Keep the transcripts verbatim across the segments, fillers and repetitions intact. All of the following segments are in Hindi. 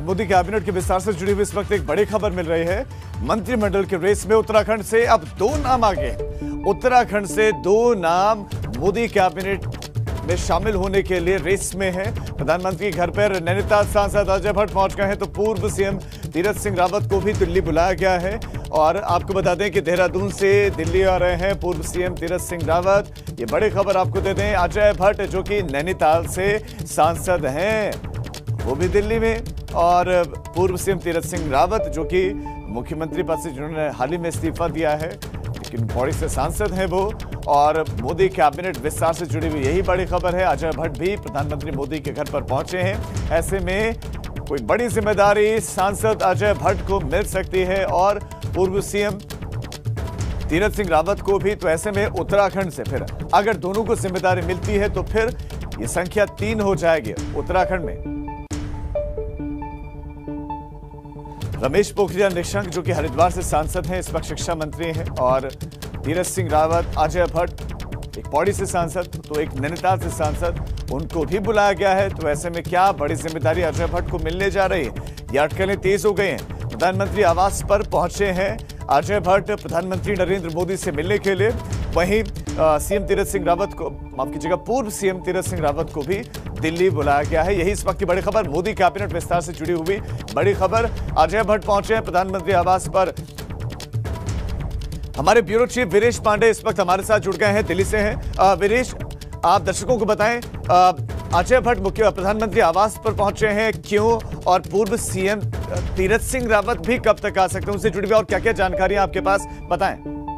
मोदी कैबिनेट के विस्तार से जुड़ी हुई इस वक्त एक बड़ी खबर मिल रही है। मंत्रिमंडल के रेस में उत्तराखंड से अब दो नाम आगे हैं। उत्तराखंड से दो नाम मोदी कैबिनेट में शामिल होने के लिए रेस में है। प्रधानमंत्री के घर पर नैनीताल सांसद अजय भट्ट पहुंच गए हैं, तो पूर्व सीएम तीरथ सिंह रावत को भी दिल्ली बुलाया गया है। और आपको बता दें कि देहरादून से दिल्ली आ रहे हैं पूर्व सीएम तीरथ सिंह रावत। ये बड़ी खबर आपको दे दें, अजय भट्ट जो कि नैनीताल से सांसद हैं वो भी दिल्ली में, और पूर्व सीएम तीरथ सिंह रावत जो कि मुख्यमंत्री पद से जिन्होंने हाल ही में इस्तीफा दिया है लेकिन पौड़ी से सांसद हैं वो। और मोदी कैबिनेट विस्तार से जुड़ी हुई यही बड़ी खबर है। अजय भट्ट भी प्रधानमंत्री मोदी के घर पर पहुंचे हैं। ऐसे में कोई बड़ी जिम्मेदारी सांसद अजय भट्ट को मिल सकती है और पूर्व सीएम तीरथ सिंह रावत को भी। तो ऐसे में उत्तराखंड से फिर अगर दोनों को जिम्मेदारी मिलती है तो फिर ये संख्या तीन हो जाएगी उत्तराखंड में। रमेश पोखरियाल निशंक जो कि हरिद्वार से सांसद हैं, इस वक्त शिक्षा मंत्री हैं, और तीरथ सिंह रावत, अजय भट्ट एक पौड़ी से सांसद तो एक नैनीताल से सांसद, उनको भी बुलाया गया है। तो ऐसे में क्या बड़ी जिम्मेदारी अजय भट्ट को मिलने जा रही है? ये अटकलें तेज हो गई हैं। प्रधानमंत्री आवास पर पहुंचे हैं अजय भट्ट प्रधानमंत्री नरेंद्र मोदी से मिलने के लिए। वहीं सीएम तीरथ सिंह रावत को, माफ कीजिएगा, पूर्व सीएम तीरथ सिंह रावत को भी दिल्ली बुलाया गया है। यही इस वक्त की बड़ी खबर, मोदी कैबिनेट विस्तार से जुड़ी हुई बड़ी खबर। अजय भट्ट पहुंचे हैं प्रधानमंत्री आवास पर। हमारे ब्यूरो चीफ वीरेश पांडे इस वक्त हमारे साथ जुड़ गए हैं, दिल्ली से हैं। वीरेश, आप दर्शकों को बताएं, अजय भट्ट मुख्य प्रधानमंत्री आवास पर पहुंचे हैं, क्यों, और पूर्व सीएम तीरथ सिंह रावत भी कब तक आ सकते हैं, उनसे जुड़ी हुई और क्या क्या जानकारी आपके पास, बताएं।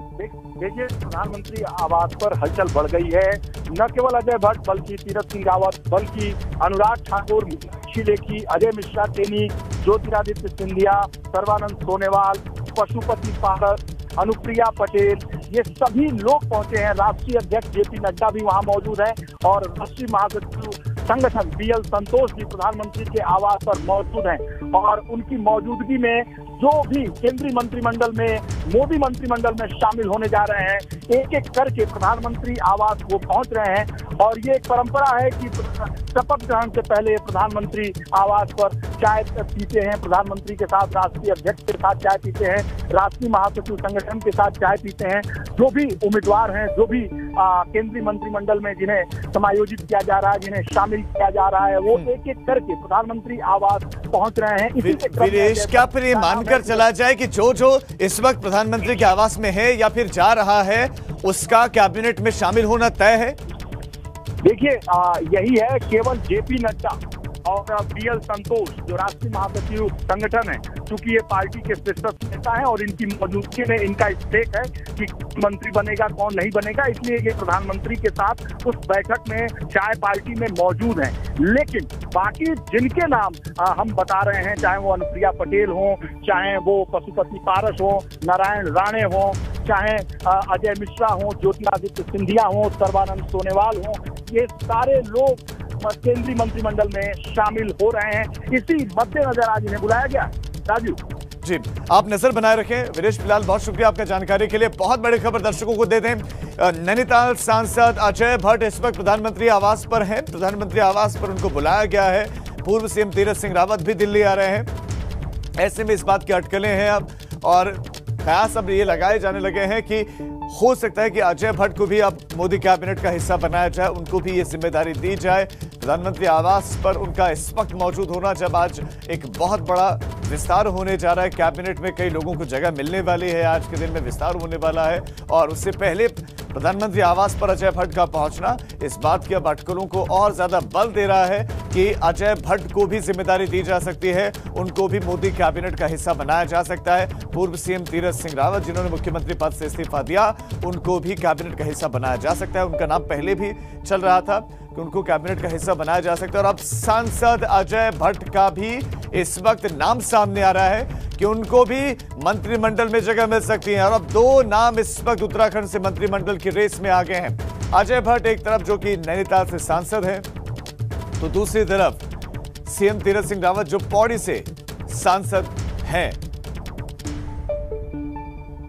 देखिए, प्रधानमंत्री आवास पर हलचल बढ़ गई है। न केवल अजय भट्ट बल्कि तीरथ सिंह रावत, बल्कि अनुराग ठाकुर, मीनाक्षी लेखी, अजय मिश्रा टेनी, ज्योतिरादित्य सिंधिया, सर्बानंद सोनेवाल, पशुपति पारस, अनुप्रिया पटेल, ये सभी लोग पहुंचे हैं। राष्ट्रीय अध्यक्ष जेपी नड्डा भी वहां मौजूद हैं और राष्ट्रीय महासचिव संगठन बीएल संतोष भी प्रधानमंत्री के आवास पर मौजूद हैं। और उनकी मौजूदगी में जो भी केंद्रीय मंत्रिमंडल में, मोदी मंत्रिमंडल में शामिल होने जा रहे हैं, एक एक करके प्रधानमंत्री आवास वो पहुंच रहे हैं। और ये एक परंपरा है कि शपथ ग्रहण से पहले प्रधानमंत्री आवास पर चाय पीते हैं, प्रधानमंत्री के साथ राष्ट्रीय अध्यक्ष के साथ चाय पीते हैं, राष्ट्रीय महासचिव संगठन के साथ चाय पीते हैं। जो भी उम्मीदवार हैं, जो भी केंद्रीय मंत्रिमंडल में जिन्हें समायोजित किया जा रहा है, जिन्हें शामिल किया जा रहा है, वो एक एक करके प्रधानमंत्री आवास पहुंच रहे हैं। वीरेश, क्या फिर ये मानकर चला जाए कि जो जो इस वक्त प्रधानमंत्री के आवास में है या फिर जा रहा है उसका कैबिनेट में शामिल होना तय है? देखिए, यही है, केवल जेपी नड्डा और बीएल संतोष जो राष्ट्रीय महासचिव संगठन है, क्योंकि ये पार्टी के शीर्षस्थ नेता है और इनकी मौजूदगी में इनका स्टेक है कि मंत्री बनेगा कौन नहीं बनेगा, इसलिए ये प्रधानमंत्री के साथ उस बैठक में चाय पार्टी में मौजूद हैं। लेकिन बाकी जिनके नाम आ, हम बता रहे हैं, चाहे वो अनुप्रिया पटेल हो, चाहे वो पशुपति पारस हो, नारायण राणे हो, चाहे अजय मिश्रा हो, ज्योतिरादित्य सिंधिया हो, सर्बानंद सोनेवाल हो, ये सारे लोग केंद्रीय मंत्रिमंडल में शामिल हो रहे हैं। इसी मद्देनजर आज इन्हें बुलाया गया। राजू जी, आप नजर बनाए रखें। वीरेश फिलहाल बहुत शुक्रिया आपका जानकारी के लिए। बहुत बड़ी खबर दर्शकों को दे दें, नैनीताल सांसद अजय भट्ट इस वक्त प्रधानमंत्री आवास पर हैं। प्रधानमंत्री आवास पर उनको बुलाया गया है। पूर्व सीएम तीरथ सिंह रावत भी दिल्ली आ रहे हैं। ऐसे में इस बात की अटकलें हैं अब, और कयास अब ये लगाए जाने लगे हैं कि हो सकता है कि अजय भट्ट को भी अब मोदी कैबिनेट का हिस्सा बनाया जाए, उनको भी ये जिम्मेदारी दी जाए। प्रधानमंत्री आवास पर उनका इस वक्त मौजूद होना, जब आज एक बहुत बड़ा विस्तार होने जा रहा है कैबिनेट में, कई लोगों को जगह मिलने वाली है, आज के दिन में विस्तार होने वाला है, और उससे पहले प्रधानमंत्री आवास पर अजय भट्ट का पहुंचना इस बात की अब अटकलों को और ज्यादा बल दे रहा है कि अजय भट्ट को भी जिम्मेदारी दी जा सकती है, उनको भी मोदी कैबिनेट का हिस्सा बनाया जा सकता है। पूर्व सीएम तीरथ सिंह रावत जिन्होंने मुख्यमंत्री पद से इस्तीफा दिया, उनको भी कैबिनेट का हिस्सा बनाया जा सकता है। उनका नाम पहले भी चल रहा था कि उनको कैबिनेट का हिस्सा बनाया जा सकता है, और अब सांसद अजय भट्ट का भी इस वक्त नाम सामने आ रहा है कि उनको भी मंत्रिमंडल में जगह मिल सकती है। और अब दो नाम इस वक्त उत्तराखंड से मंत्रिमंडल की रेस में आ गए हैं। अजय भट्ट एक तरफ जो कि नैनीताल से सांसद है, तो दूसरी तरफ सीएम तीरथ सिंह रावत जो पौड़ी से सांसद हैं।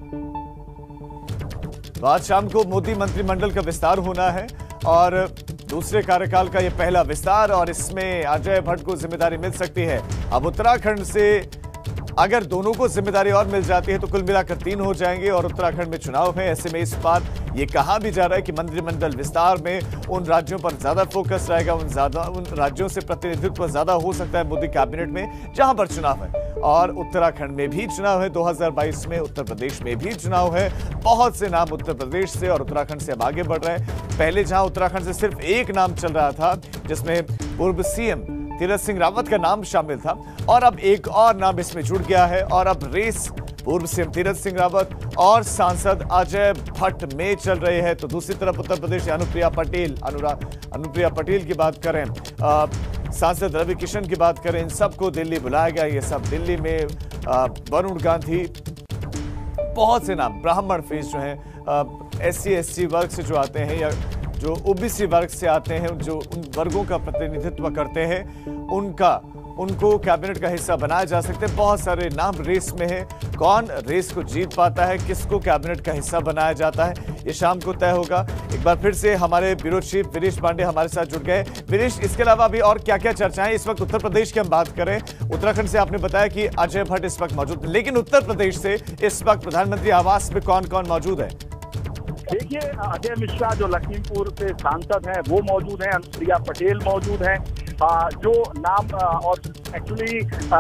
तो आज शाम को मोदी मंत्रिमंडल का विस्तार होना है, और दूसरे कार्यकाल का ये पहला विस्तार और इसमें अजय भट्ट को जिम्मेदारी मिल सकती है। अब उत्तराखंड से अगर दोनों को जिम्मेदारी और मिल जाती है तो कुल मिलाकर तीन हो जाएंगे और उत्तराखंड में चुनाव है। ऐसे में इस बार ये कहा भी जा रहा है कि मंत्रिमंडल विस्तार में उन राज्यों पर ज्यादा फोकस रहेगा, उन ज्यादा उन राज्यों से प्रतिनिधित्व ज्यादा हो सकता है मोदी कैबिनेट में जहां पर चुनाव है। और उत्तराखंड में भी चुनाव है दो हज़ार बाईस में, उत्तर प्रदेश में भी चुनाव है। बहुत से नाम उत्तर प्रदेश से और उत्तराखंड से अब आगे बढ़ रहे हैं। पहले जहां उत्तराखंड से सिर्फ एक नाम चल रहा था जिसमें पूर्व सीएम तीरथ सिंह रावत का नाम शामिल था और अब एक और नाम इसमें जुड़ गया है और अब रेस पूर्व सीएम तीरथ सिंह रावत और सांसद अजय भट्ट में चल रहे हैं। तो दूसरी तरफ उत्तर प्रदेश से अनुप्रिया पटेल अनुराग अनुप्रिया पटेल की बात करें, आ, सांसद रवि किशन की बात करें, इन सबको दिल्ली बुलाया गया। ये सब दिल्ली में वरुण गांधी, बहुत से नाम ब्राह्मण फेस जो हैं, एस सी एस टी वर्ग से जो आते हैं या जो ओबीसी वर्ग से आते हैं, जो उन वर्गों का प्रतिनिधित्व करते हैं, उनका उनको कैबिनेट का हिस्सा बनाया जा सकता है। बहुत सारे नाम रेस में है। कौन रेस को जीत पाता है, किसको कैबिनेट का हिस्सा बनाया जाता है, ये शाम को तय होगा। एक बार फिर से हमारे ब्यूरो चीफ विनेश पांडे हमारे साथ जुड़ गए। विनेश, इसके अलावा अभी और क्या क्या चर्चाएं इस वक्त उत्तर प्रदेश की हम बात करें? उत्तराखंड से आपने बताया कि अजय भट्ट इस वक्त मौजूद, लेकिन उत्तर प्रदेश से इस वक्त प्रधानमंत्री आवास में कौन कौन मौजूद है? देखिए, अजय मिश्रा जो लखीमपुर से सांसद हैं वो मौजूद हैं, अनुप्रिया पटेल मौजूद हैं। आ, जो नाम आ, और एक्चुअली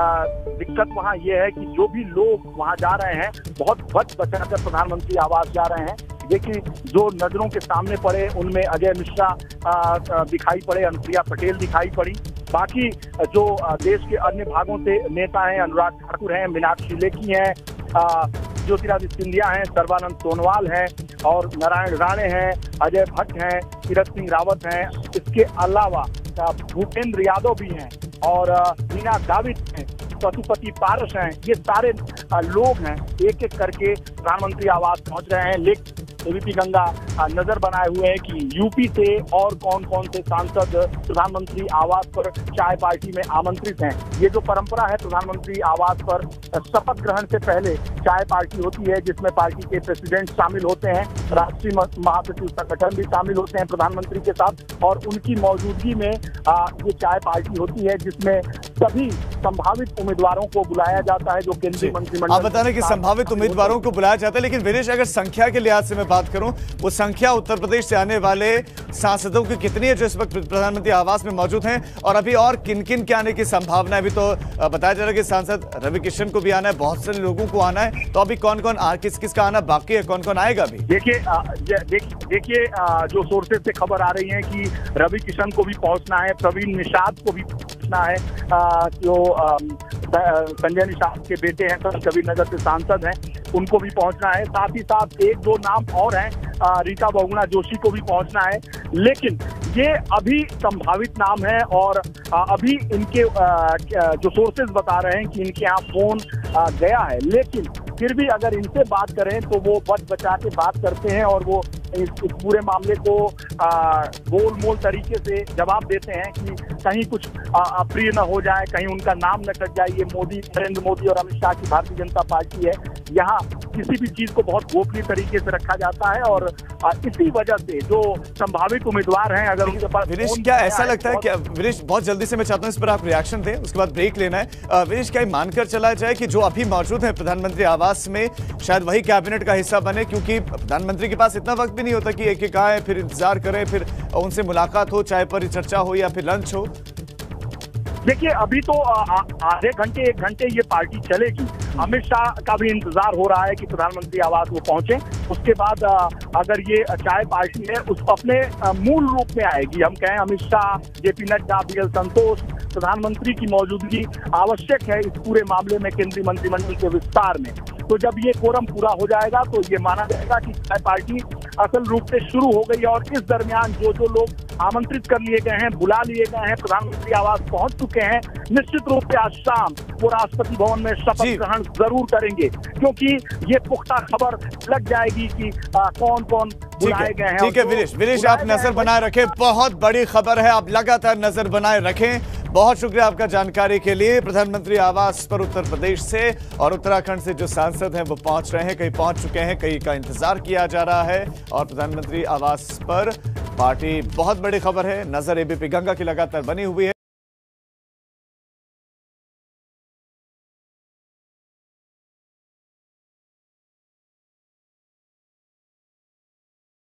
दिक्कत वहाँ ये है कि जो भी लोग वहाँ जा रहे हैं बहुत बच बचाकर प्रधानमंत्री आवास जा रहे हैं। देखिए, जो नजरों के सामने पड़े उनमें अजय मिश्रा आ, आ, दिखाई पड़े, अनुप्रिया पटेल दिखाई पड़ी। बाकी जो आ, देश के अन्य भागों से नेता हैं, अनुराग ठाकुर हैं, मीनाक्षी लेखी हैं, ज्योतिरादित्य सिंधिया हैं, सर्बानंद सोनोवाल हैं और नारायण राणे हैं, अजय भट्ट हैं, तीरथ सिंह रावत हैं। इसके अलावा भूपेंद्र यादव भी हैं और हीना गावित हैं, पशुपति पारस हैं। ये सारे लोग हैं, एक एक करके प्रधानमंत्री आवास पहुंच रहे हैं। लेकिन एबीपी गंगा नजर बनाए हुए हैं कि यूपी से और कौन कौन से सांसद प्रधानमंत्री आवास पर चाय पार्टी में आमंत्रित हैं। ये जो परंपरा है, प्रधानमंत्री आवास पर शपथ ग्रहण से पहले चाय पार्टी होती है जिसमें पार्टी के प्रेसिडेंट शामिल होते हैं, राष्ट्रीय महासचिव संगठन भी शामिल होते हैं प्रधानमंत्री के साथ और उनकी मौजूदगी में आ, ये चाय पार्टी होती है जिसमें सभी संभावित उम्मीदवारों को बुलाया जाता है जो केंद्रीय मंत्रिमंडल। आप बता रहे कि संभावित उम्मीदवारों को बुलाया जाता है, लेकिन विनेश, अगर संख्या के लिहाज से मैं बात करूं, वो संख्या उत्तर प्रदेश से आने वाले सांसदों की कितनी है जो इस वक्त प्रधानमंत्री आवास में मौजूद हैं और अभी और किन किन के आने की संभावना है? अभी तो बताया जा रहा है कि सांसद रवि किशन को भी आना है, बहुत सारे लोगों को आना है, तो अभी कौन कौन किस किस का आना बाकी है, कौन कौन आएगा अभी? देखिए देखिए जो सोर्सेज से खबर आ रही है कि रवि किशन को भी पहुंचना है, प्रवीण निषाद को भी पहुंचना है, जो संजय निषाद के बेटे हैं, कबीर नगर से सांसद हैं, उनको भी पहुंचना है। साथ ही साथ एक दो नाम और हैं, रीता बहुगुणा जोशी को भी पहुंचना है। लेकिन ये अभी संभावित नाम है और अभी इनके जो सोर्सेज बता रहे हैं कि इनके यहाँ फोन गया है, लेकिन फिर भी अगर इनसे बात करें तो वो बच बचा के बात करते हैं और वो इस, इस पूरे मामले को गोल मोल तरीके से जवाब देते हैं कि कहीं कुछ अप्रिय न हो जाए, कहीं उनका नाम न कट जाए। ये मोदी, नरेंद्र मोदी और अमित शाह की भारतीय जनता पार्टी है, यहाँ किसी भी चीज को बहुत गोपनीय तरीके से रखा जाता है और इसी वजह से जो संभावित उम्मीदवार हैं, अगर उनके पास विनेश, क्या ऐसा लगता है? क्या विनेश, बहुत जल्दी से मैं चाहता हूं इस पर आप रिएक्शन दें, उसके बाद ब्रेक लेना है। विनेश, क्या मानकर चला जाए कि जो अभी मौजूद है प्रधानमंत्री आवास में शायद वही कैबिनेट का हिस्सा बने, क्योंकि प्रधानमंत्री के पास इतना वक्त भी नहीं होता कि एक एक आए, फिर इंतजार करें, फिर उनसे मुलाकात हो, चाय पर चर्चा हो या फिर लंच हो? देखिए, अभी तो आधे घंटे एक घंटे ये पार्टी चलेगी। अमित शाह का भी इंतजार हो रहा है कि प्रधानमंत्री आवास वो पहुंचे। उसके बाद अगर ये चाय पार्टी है उस अपने मूल रूप में आएगी, हम कहें Amit Shah, JP Nadda, B L Santosh, प्रधानमंत्री की मौजूदगी आवश्यक है इस पूरे मामले में, केंद्रीय मंत्रिमंडल के विस्तार में। तो जब ये कोरम पूरा हो जाएगा तो ये माना जाएगा कि चाय पार्टी असल रूप से शुरू हो गई है और इस दरमियान जो जो लोग आमंत्रित कर लिए गए हैं, बुला लिए गए हैं, प्रधानमंत्री आवास पहुंच चुके हैं, निश्चित रूप से आज शाम वो राष्ट्रपति भवन में शपथ ग्रहण जरूर करेंगे, क्योंकि ये पुख्ता खबर लग जाएगी कि आ, कौन कौन बुलाए गए हैं। ठीक है विनेश, विनेश आप नजर बनाए रखें, बहुत बड़ी खबर है, आप लगातार नजर बनाए रखें। बहुत शुक्रिया आपका जानकारी के लिए। प्रधानमंत्री आवास पर उत्तर प्रदेश से और उत्तराखंड से जो सांसद हैं वो पहुंच रहे हैं, कई पहुंच चुके हैं, कई का इंतजार किया जा रहा है और प्रधानमंत्री आवास पर पार्टी बहुत बड़ी खबर है। नजर एबीपी गंगा की लगातार बनी हुई है।